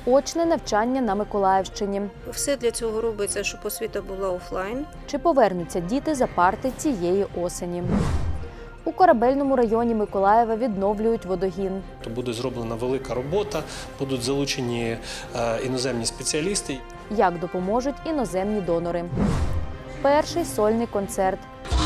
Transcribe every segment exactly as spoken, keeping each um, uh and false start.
Очне навчання на Миколаївщині. Все для цього робиться, щоб освіта була офлайн. Чи повернуться діти за парти цієї осені? У Корабельному районі Миколаєва відновлюють водогін. Буде зроблена велика робота, будуть залучені іноземні спеціалісти. Як допоможуть іноземні донори? Перший сольний концерт.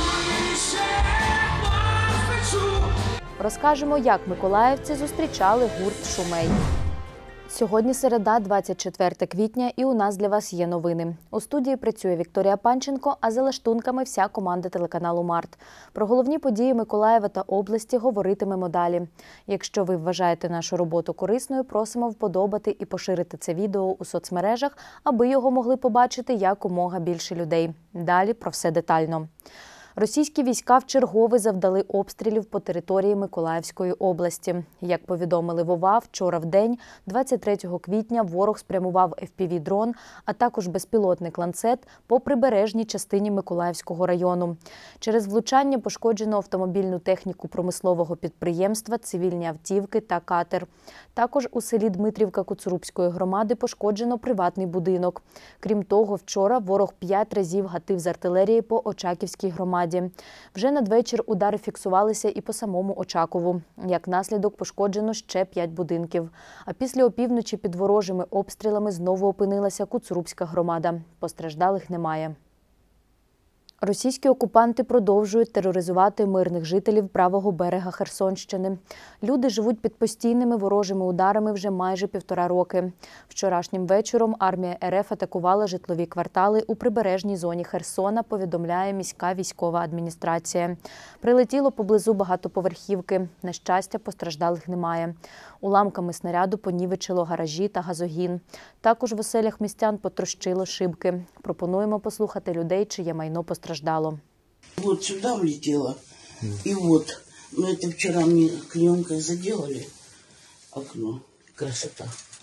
Розкажемо, як миколаївці зустрічали гурт «Шумей». Сьогодні середа, двадцять четверте квітня, і у нас для вас є новини. У студії працює Вікторія Панченко, а за лаштунками вся команда телеканалу «Март». Про головні події Миколаєва та області говоритимемо далі. Якщо ви вважаєте нашу роботу корисною, просимо вподобати і поширити це відео у соцмережах, аби його могли побачити якомога більше людей. Далі про все детально. Російські війська вчергове завдали обстрілів по території Миколаївської області. Як повідомили в ОВА, вчора вдень, двадцять третього квітня, ворог спрямував еф пі ві-дрон, а також безпілотник «Ланцет» по прибережній частині Миколаївського району. Через влучання пошкоджено автомобільну техніку промислового підприємства, цивільні автівки та катер. Також у селі Дмитрівка Коцурубської громади пошкоджено приватний будинок. Крім того, вчора ворог п'ять разів гатив з артилерії по Очаківській громаді. Вже надвечір удари фіксувалися і по самому Очакову. Як наслідок пошкоджено ще п'ять будинків. А після опівночі під ворожими обстрілами знову опинилася Коцурубська громада. Постраждалих немає. Російські окупанти продовжують тероризувати мирних жителів правого берега Херсонщини. Люди живуть під постійними ворожими ударами вже майже півтора роки. Вчорашнім вечором армія ер еф атакувала житлові квартали у прибережній зоні Херсона, повідомляє міська військова адміністрація. Прилетіло поблизу багатоповерхівки. На щастя, постраждалих немає. Уламками снаряду понівечило гаражі та газогін. Також в оселях містян потрощило шибки. Пропонуємо послухати людей, чиє майно постраждало. Вот сюда влетело, и вот, ну это вчера мне клеенкой заделали окно, красота.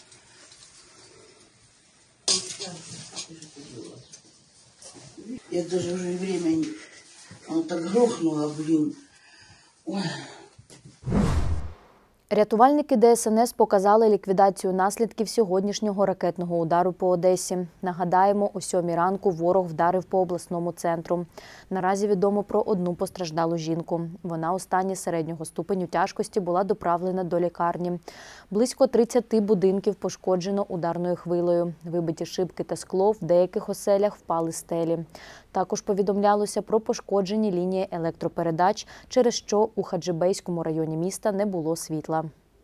Я даже уже время, оно так грохнуло, блин. Ой. Рятувальники де ес ен ес показали ліквідацію наслідків сьогоднішнього ракетного удару по Одесі. Нагадаємо, о сьомій ранку ворог вдарив по обласному центру. Наразі відомо про одну постраждалу жінку. Вона у стані середнього ступеню тяжкості була доправлена до лікарні. Близько тридцяти будинків пошкоджено ударною хвилею. Вибиті шибки та скло в деяких оселях впали стелі. Також повідомлялося про пошкоджені лінії електропередач, через що у Хаджибейському районі міста не було світла.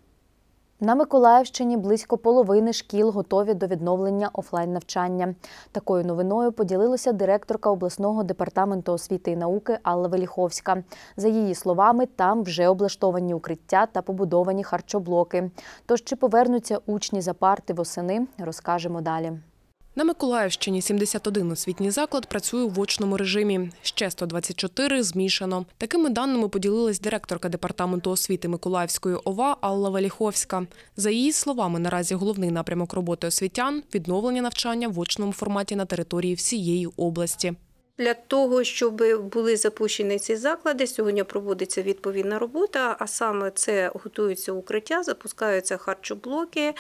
На Миколаївщині близько половини шкіл готові до відновлення офлайн-навчання. Такою новиною поділилася директорка обласного департаменту освіти і науки Алла Веліховська. За її словами, там вже облаштовані укриття та побудовані харчоблоки. Тож чи повернуться учні за парти восени, розкажемо далі. На Миколаївщині сімдесят один освітній заклад працює в очному режимі. Ще сто двадцять чотири змішано. Такими даними поділилась директорка департаменту освіти Миколаївської ОВА Алла Веліховська. За її словами, наразі головний напрямок роботи освітян – відновлення навчання в очному форматі на території всієї області. Для того, щоб були запущені ці заклади, сьогодні проводиться відповідна робота, а саме це готуються укриття, запускаються харчоблоки,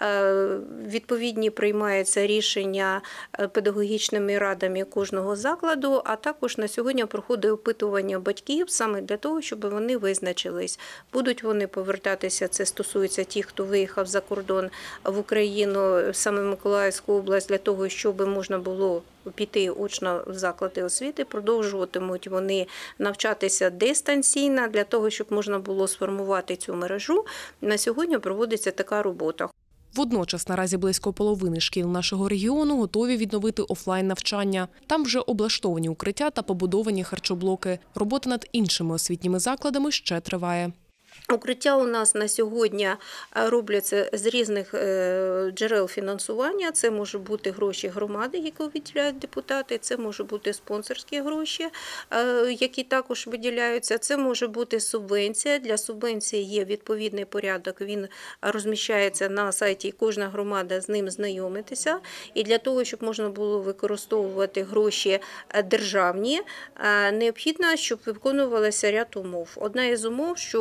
відповідні приймаються рішення педагогічними радами кожного закладу, а також на сьогодні проходить опитування батьків саме для того, щоб вони визначились. Будуть вони повертатися, це стосується тих, хто виїхав за кордон в Україну, саме в Миколаївську область, для того, щоб можна було піти очно в заклади освіти, продовжуватимуть вони навчатися дистанційно, для того, щоб можна було сформувати цю мережу. На сьогодні проводиться така робота. Водночас наразі близько половини шкіл нашого регіону готові відновити офлайн-навчання. Там вже облаштовані укриття та побудовані харчоблоки. Робота над іншими освітніми закладами ще триває. Укриття у нас на сьогодні робляться з різних джерел фінансування. Це може бути гроші громади, які виділяють депутати, це може бути спонсорські гроші, які також виділяються, це може бути субвенція. Для субвенції є відповідний порядок, він розміщається на сайті, і кожна громада з ним знайомитися. І для того, щоб можна було використовувати гроші державні, необхідно, щоб виконувалося ряд умов. Одна із умов, що в закладі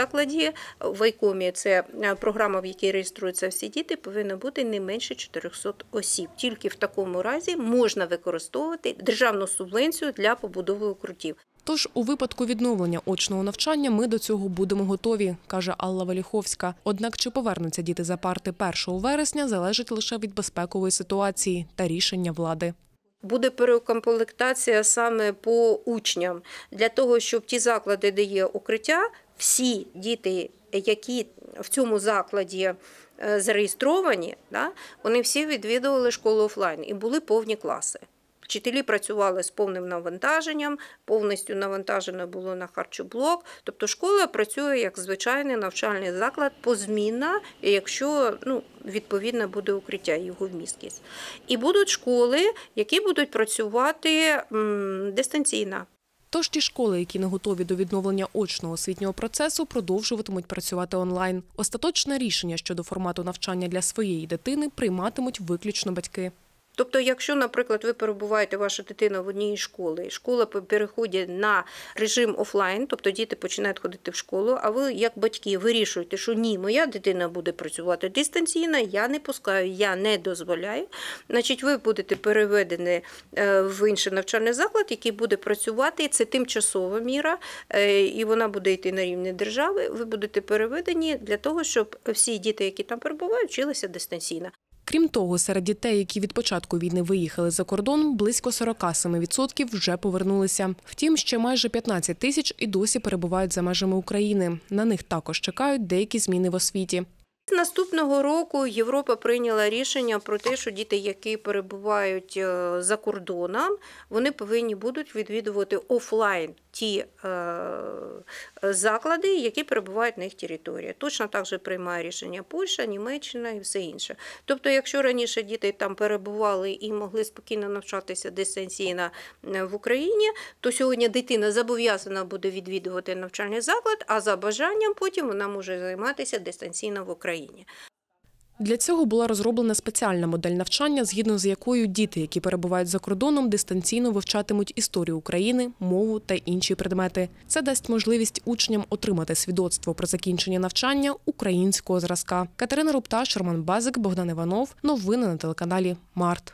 закладі в Айкомі, це програма, в якій реєструються всі діти, повинно бути не менше чотирьохсот осіб. Тільки в такому разі можна використовувати державну субвенцію для побудови укриттів. Тож у випадку відновлення очного навчання ми до цього будемо готові, каже Алла Валіховська. Однак чи повернуться діти за парти першого вересня, залежить лише від безпекової ситуації та рішення влади. Буде переукомплектація саме по учням. Для того, щоб ті заклади, де є укриття, всі діти, які в цьому закладі зареєстровані, вони всі відвідували школу офлайн і були повні класи. Вчителі працювали з повним навантаженням, повністю навантажено було на харчоблок. Тобто школа працює як звичайний навчальний заклад позмінна, якщо ну, відповідно буде укриття, його вмісткість. І будуть школи, які будуть працювати м, дистанційно. Тож ті школи, які не готові до відновлення очного освітнього процесу, продовжуватимуть працювати онлайн. Остаточне рішення щодо формату навчання для своєї дитини прийматимуть виключно батьки. Тобто, якщо, наприклад, ви перебуваєте, ваша дитина в одній школі, школа переходить на режим офлайн, тобто діти починають ходити в школу, а ви, як батьки, вирішуєте, що ні, моя дитина буде працювати дистанційно, я не пускаю, я не дозволяю, значить, ви будете переведені в інший навчальний заклад, який буде працювати, це тимчасова міра, і вона буде йти на рівні держави, ви будете переведені для того, щоб всі діти, які там перебувають, вчилися дистанційно. Крім того, серед дітей, які від початку війни виїхали за кордон, близько сорок сім відсотків вже повернулися. Втім, ще майже п'ятнадцять тисяч і досі перебувають за межами України. На них також чекають деякі зміни в освіті. З наступного року Європа прийняла рішення про те, що діти, які перебувають за кордоном, вони повинні будуть відвідувати офлайн ті заклади, які перебувають на їх території. Точно так же приймає рішення Польща, Німеччина і все інше. Тобто, якщо раніше діти там перебували і могли спокійно навчатися дистанційно в Україні, то сьогодні дитина зобов'язана буде відвідувати навчальний заклад, а за бажанням потім вона може займатися дистанційно в Україні. Для цього була розроблена спеціальна модель навчання, згідно з якою діти, які перебувають за кордоном, дистанційно вивчатимуть історію України, мову та інші предмети. Це дасть можливість учням отримати свідоцтво про закінчення навчання українського зразка. Катерина Рупташ, Роман Базик, Богдан Іванов. Новини на телеканалі Март.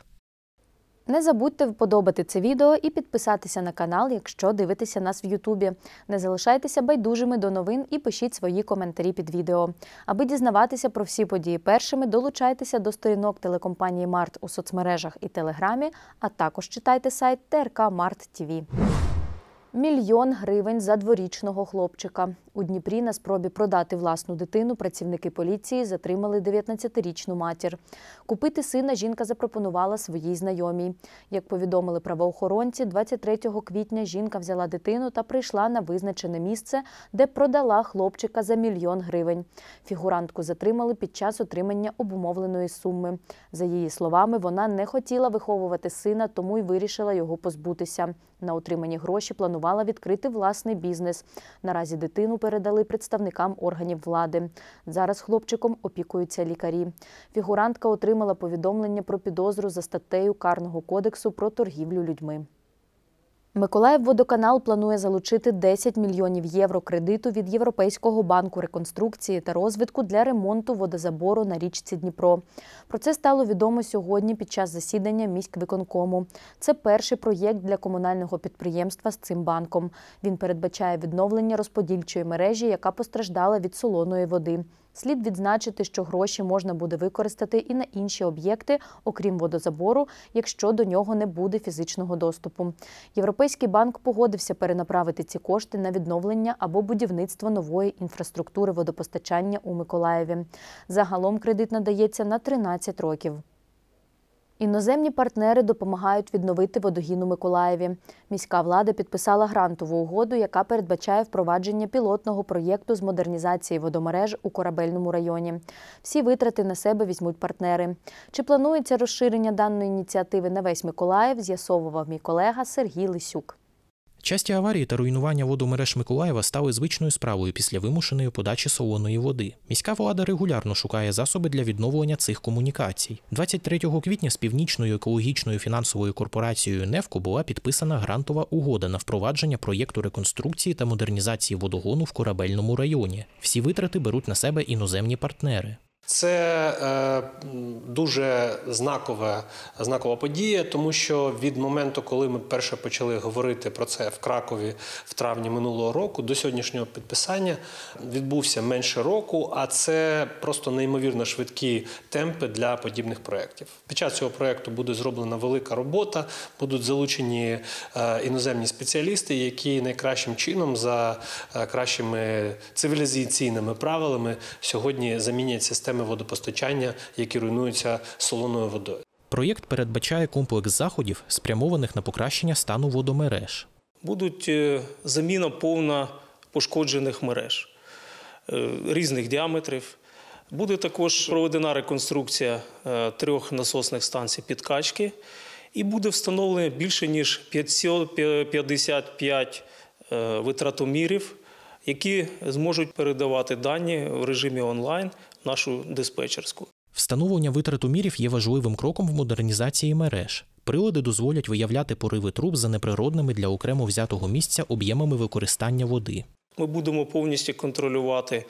Не забудьте вподобати це відео і підписатися на канал, якщо дивитеся нас в Ютубі. Не залишайтеся байдужими до новин і пишіть свої коментарі під відео. Аби дізнаватися про всі події першими, долучайтеся до сторінок телекомпанії Март у соцмережах і Телеграмі, а також читайте сайт Т Р К Март Т В. Мільйон гривень за дворічного хлопчика. У Дніпрі на спробі продати власну дитину працівники поліції затримали дев'ятнадцятирічну матір. Купити сина жінка запропонувала своїй знайомій. Як повідомили правоохоронці, двадцять третього квітня жінка взяла дитину та прийшла на визначене місце, де продала хлопчика за мільйон гривень. Фігурантку затримали під час отримання обумовленої суми. За її словами, вона не хотіла виховувати сина, тому й вирішила його позбутися. На отримані гроші планувала відкрити власний бізнес. Наразі дитину передали представникам органів влади. Зараз хлопчиком опікуються лікарі. Фігурантка отримала повідомлення про підозру за статтею Карного кодексу про торгівлю людьми. Миколаївводоканал планує залучити десять мільйонів євро кредиту від Європейського банку реконструкції та розвитку для ремонту водозабору на річці Дніпро. Про це стало відомо сьогодні під час засідання міськвиконкому. Це перший проєкт для комунального підприємства з цим банком. Він передбачає відновлення розподільчої мережі, яка постраждала від солоної води. Слід відзначити, що гроші можна буде використати і на інші об'єкти, окрім водозабору, якщо до нього не буде фізичного доступу. Європейський банк погодився перенаправити ці кошти на відновлення або будівництво нової інфраструктури водопостачання у Миколаєві. Загалом кредит надається на тринадцять років. Іноземні партнери допомагають відновити водогін у Миколаєві. Міська влада підписала грантову угоду, яка передбачає впровадження пілотного проєкту з модернізації водомереж у Корабельному районі. Всі витрати на себе візьмуть партнери. Чи планується розширення даної ініціативи на весь Миколаїв, з'ясовував мій колега Сергій Лисюк. Часті аварії та руйнування водомереж Миколаєва стали звичною справою після вимушеної подачі солоної води. Міська влада регулярно шукає засоби для відновлення цих комунікацій. двадцять третього квітня з Північною екологічною фінансовою корпорацією «Нефко» була підписана грантова угода на впровадження проєкту реконструкції та модернізації водогону в Корабельному районі. Всі витрати беруть на себе іноземні партнери. Це е, дуже знакова, знакова подія, тому що від моменту, коли ми перше почали говорити про це в Кракові в травні минулого року, до сьогоднішнього підписання відбувся менше року, а це просто неймовірно швидкі темпи для подібних проєктів. Під час цього проєкту буде зроблена велика робота, будуть залучені е, іноземні спеціалісти, які найкращим чином, за е, кращими цивілізаційними правилами сьогодні замінять систему водопостачання, які руйнуються солоною водою. Проєкт передбачає комплекс заходів, спрямованих на покращення стану водомереж. Будуть заміна повна пошкоджених мереж різних діаметрів. Буде також проведена реконструкція трьох насосних станцій підкачки і буде встановлено більше ніж п'ятсот п'ятдесят п'ять витратомірів, які зможуть передавати дані в режимі онлайн в нашу диспетчерську. Встановлення витратомірів є важливим кроком в модернізації мереж. Прилади дозволять виявляти пориви труб за неприродними для окремо взятого місця об'ємами використання води. Ми будемо повністю контролювати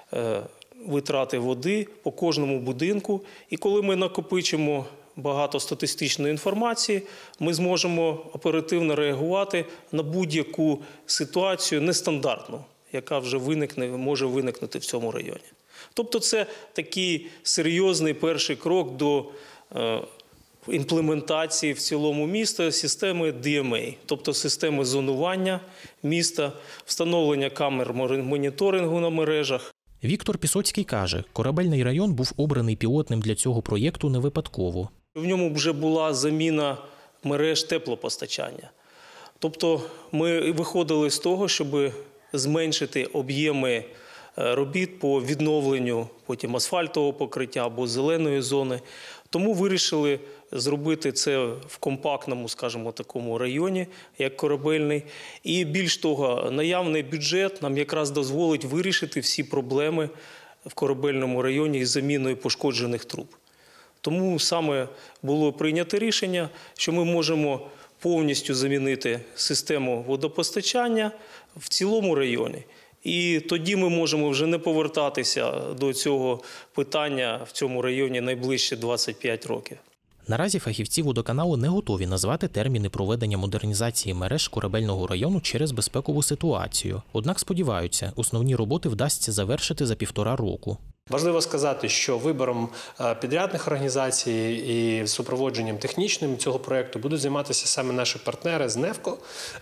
витрати води по кожному будинку. І коли ми накопичимо багато статистичної інформації, ми зможемо оперативно реагувати на будь-яку ситуацію нестандартну, яка вже виникне, може виникнути в цьому районі. Тобто це такий серйозний перший крок до е, імплементації в цілому міста системи ді ем ей, тобто системи зонування міста, встановлення камер моніторингу на мережах. Віктор Пісоцький каже, Корабельний район був обраний пілотним для цього проєкту не випадково. В ньому вже була заміна мереж теплопостачання. Тобто ми виходили з того, щоб зменшити об'єми робіт по відновленню потім асфальтового покриття або зеленої зони. Тому вирішили зробити це в компактному, скажімо, такому районі, як Корабельний. І більш того, наявний бюджет нам якраз дозволить вирішити всі проблеми в Корабельному районі із заміною пошкоджених труб. Тому саме було прийнято рішення, що ми можемо повністю замінити систему водопостачання в цілому районі. І тоді ми можемо вже не повертатися до цього питання в цьому районі найближчі двадцять п'ять років. Наразі фахівці водоканалу не готові назвати терміни проведення модернізації мереж Корабельного району через безпекову ситуацію. Однак сподіваються, основні роботи вдасться завершити за півтора року. Важливо сказати, що вибором підрядних організацій і супроводженням технічним цього проєкту будуть займатися саме наші партнери з «Нефко»,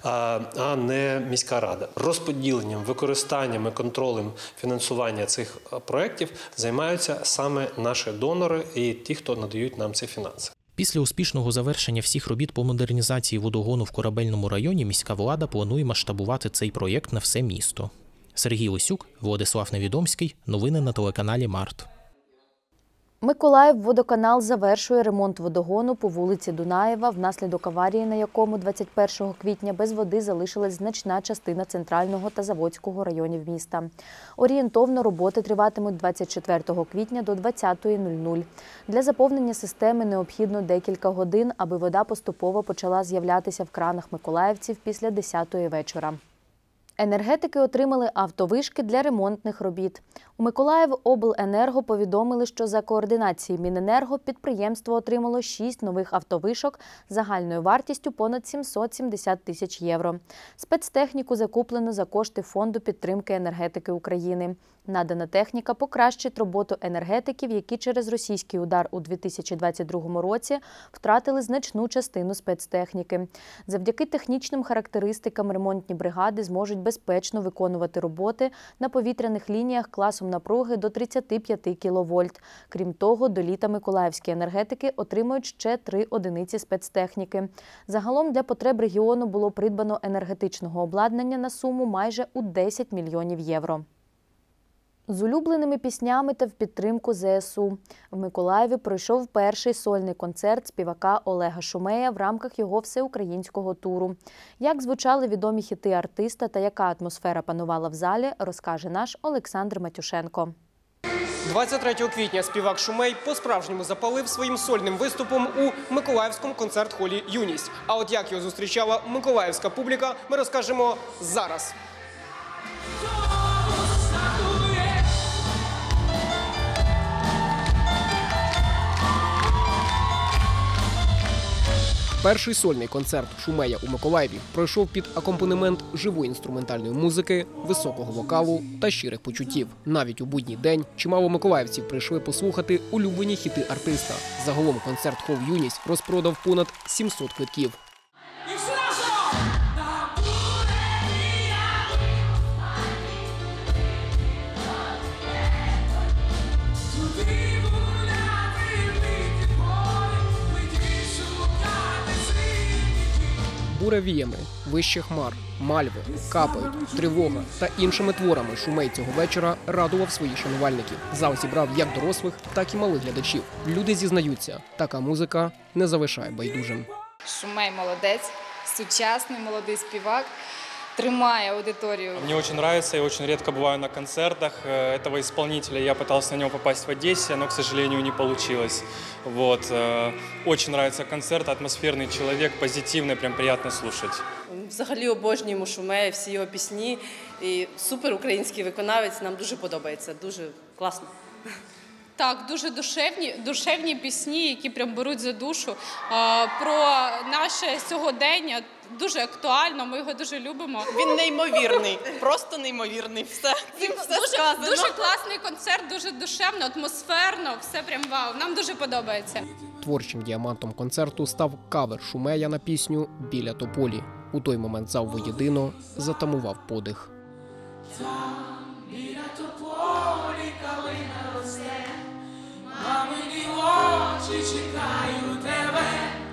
а не міська рада. Розподіленням, використанням і контролем фінансування цих проєктів займаються саме наші донори і ті, хто надають нам ці фінанси. Після успішного завершення всіх робіт по модернізації водогону в Корабельному районі міська влада планує масштабувати цей проєкт на все місто. Сергій Лисюк, Владислав Невідомський. Новини на телеканалі Март. Миколаївводоканал завершує ремонт водогону по вулиці Дунаєва, внаслідок аварії, на якому двадцять першого квітня без води залишилась значна частина Центрального та Заводського районів міста. Орієнтовно роботи триватимуть двадцять четвертого квітня до двадцятої нуль нуль. Для заповнення системи необхідно декілька годин, аби вода поступово почала з'являтися в кранах миколаївців після десятої вечора. Енергетики отримали автовишки для ремонтних робіт. У Миколаївобленерго повідомили, що за координації Міненерго підприємство отримало шість нових автовишок загальною вартістю понад сімсот сімдесят тисяч євро. Спецтехніку закуплено за кошти Фонду підтримки енергетики України. Надана техніка покращить роботу енергетиків, які через російський удар у дві тисячі двадцять другому році втратили значну частину спецтехніки. Завдяки технічним характеристикам ремонтні бригади зможуть безпечно виконувати роботи на повітряних лініях класом напруги до тридцяти п'яти кіловольт. Крім того, до літа миколаївські енергетики отримають ще три одиниці спецтехніки. Загалом для потреб регіону було придбано енергетичного обладнання на суму майже у десять мільйонів євро. З улюбленими піснями та в підтримку зе ес у в Миколаєві пройшов перший сольний концерт співака Олега Шумея в рамках його всеукраїнського туру. Як звучали відомі хіти артиста та яка атмосфера панувала в залі, розкаже наш Олександр Матюшенко. двадцять третього квітня співак Шумей по-справжньому запалив своїм сольним виступом у Миколаївському концерт-холі «Юність». А от як його зустрічала миколаївська публіка, ми розкажемо зараз. Перший сольний концерт Шумея у Миколаєві пройшов під акомпанемент живої інструментальної музики, високого вокалу та щирих почуттів. Навіть у будній день чимало миколаївців прийшли послухати улюблені хіти артиста. Загалом концерт-хол «Юність» розпродав понад сімсот квитків. Буревіями, вище хмар, мальви, капають, тривога та іншими творами Шумей цього вечора радував своїх шанувальників. Зал зібрав як дорослих, так і малих глядачів. Люди зізнаються, така музика не залишає байдужим. Шумей молодець, сучасний молодий співак, тримає аудиторію. Мне очень нравится, я очень редко бываю на концертах этого исполнителя. Я пытался на него попасть в Одессе, но, к сожалению, не получилось. Вот. Очень нравится концерт, атмосферный человек, позитивный, прям приятно слушать. Взагалі обожнюємо Шумея, всі його пісні. І супер український виконавець, нам дуже подобається, дуже класно. Так, дуже душевні, душевні пісні, які прям беруть за душу. Про наше сьогодення дуже актуально, ми його дуже любимо. Він неймовірний, просто неймовірний. Все, цим все дуже, сказано. Дуже класний концерт, дуже душевно, атмосферно, все прям вау, нам дуже подобається. Творчим діамантом концерту став кавер Шумея на пісню «Біля тополі». У той момент зал воєдино затамував подих. Біля тополі калина росте, мамині очі чекають тебе.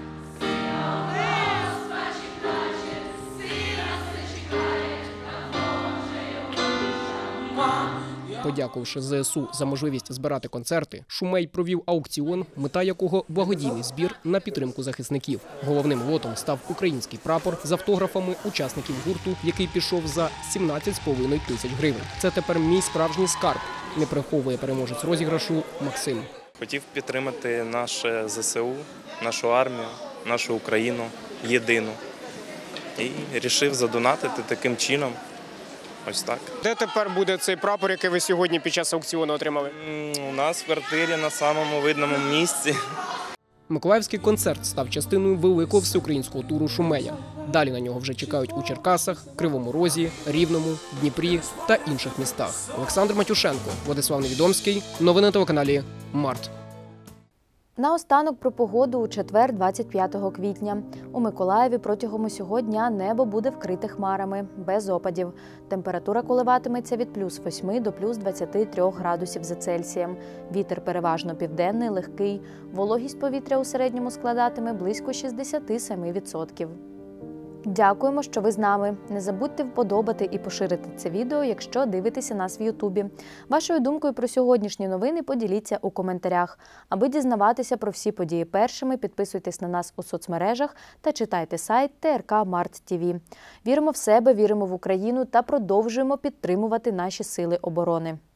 Подякувавши зе ес у за можливість збирати концерти, Шумей провів аукціон, мета якого – благодійний збір на підтримку захисників. Головним лотом став український прапор з автографами учасників гурту, який пішов за сімнадцять з половиною тисяч гривень. Це тепер мій справжній скарб, не приховує переможець розіграшу Максим. Хотів підтримати наше зе ес у, нашу армію, нашу Україну єдину. І вирішив задонатити таким чином. Ось так. Де тепер буде цей прапор, який ви сьогодні під час аукціону отримали? У нас в квартирі на самому видному місці. Миколаївський концерт став частиною великого всеукраїнського туру Шумея. Далі на нього вже чекають у Черкасах, Кривому Розі, Рівному, Дніпрі та інших містах. Олександр Матюшенко, Владислав Невідомський. Новини на телеканалі Март. Наостанок про погоду у четвер, двадцять п'ятого квітня. У Миколаєві протягом усього дня небо буде вкрите хмарами, без опадів. Температура коливатиметься від плюс восьми до плюс двадцяти трьох градусів за Цельсієм. Вітер переважно південний, легкий. Вологість повітря у середньому складатиме близько шістдесят сім відсотків. Дякуємо, що ви з нами. Не забудьте вподобати і поширити це відео, якщо дивитеся нас в Ютубі. Вашою думкою про сьогоднішні новини поділіться у коментарях. Аби дізнаватися про всі події першими, підписуйтесь на нас у соцмережах та читайте сайт те ер ка Март Ті Ві. Віримо в себе, віримо в Україну та продовжуємо підтримувати наші сили оборони.